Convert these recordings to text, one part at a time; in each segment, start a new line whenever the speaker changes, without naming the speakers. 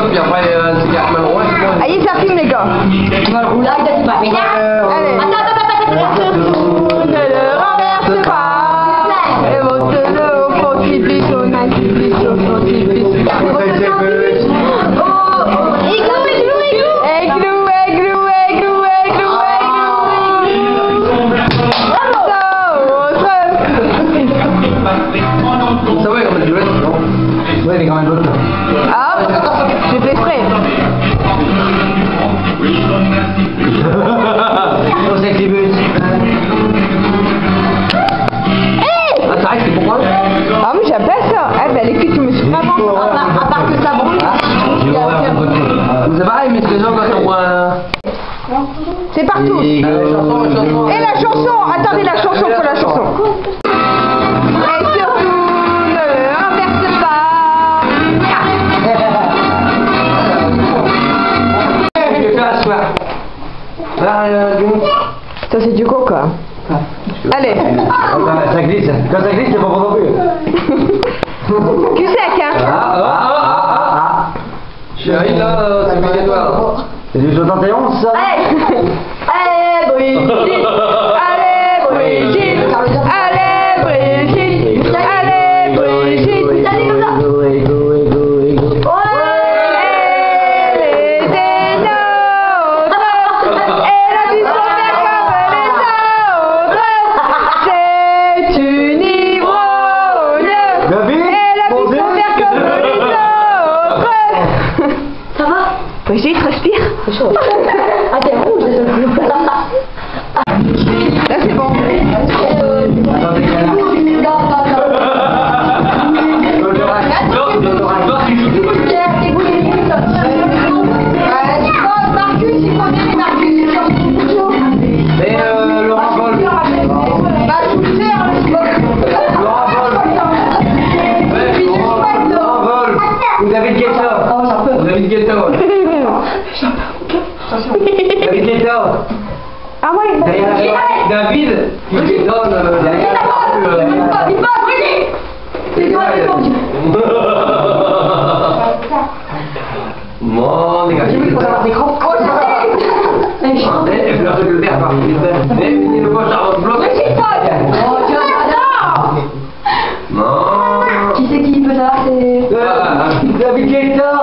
puis après, c'est carrément loin.
Allez, ça filme les gars.
Là, c'est pas fini.
Allez.
Attends.
Ne le renverse pas. Et votre au frontispice, au nastipice, au frontispice.
Ça va, comme tu veux, non? Ouais, il est quand même l'autre.
Ah, j'ai fait exprès.
Oh, sexy bus.
Hey!
Ah, c'est vrai que c'est pour moi?
Ah, mais j'aime pas ça. Eh ben, les culs, tu me suis pas
À part que ça brûle.
C'est pareil, mais c'est gens quand on voit.
C'est partout.
Et
la chanson. Attendez, la chanson pour la chanson. Et surtout, ne le renverse pas. Ça, c'est du coca. Allez.
Ça glisse. Quand ça glisse, c'est pas pour non plus.
Cul sec, hein.
Chérie, là, c'est obligatoire.
C'est du 71 ça?
Allez, Brigitte.
Allez, Brigitte. Allez, Brigitte. Allez, Brigitte.
Allez, comme ça.
Brigitte, respire.
C'est chaud. Ah, t'es rouge,
Là, c'est bon.
David Guetta. David Guetta.
Ah ouais,
David Guetta. Bon, dégage.
Qui c'est qui peut ça? C'est
David Guetta.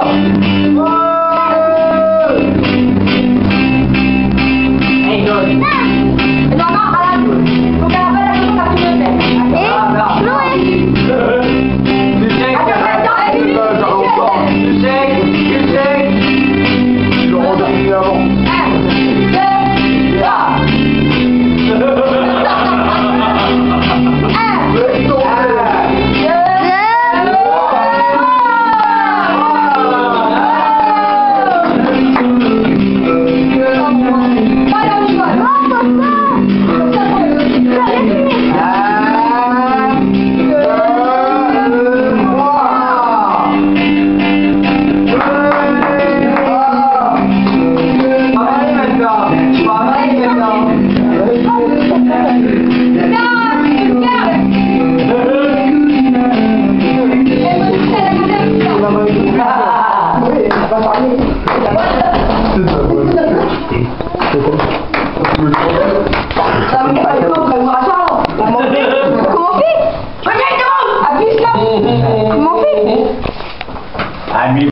Comment on fait? Comment on fait?